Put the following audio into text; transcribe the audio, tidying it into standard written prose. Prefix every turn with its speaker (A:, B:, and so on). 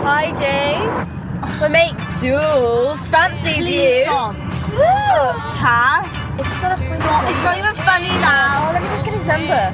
A: Hi, James. My mate Jules fancies you.
B: Cass.
A: It's not a funny
B: It's not even funny now.
A: Oh, let me just get his number.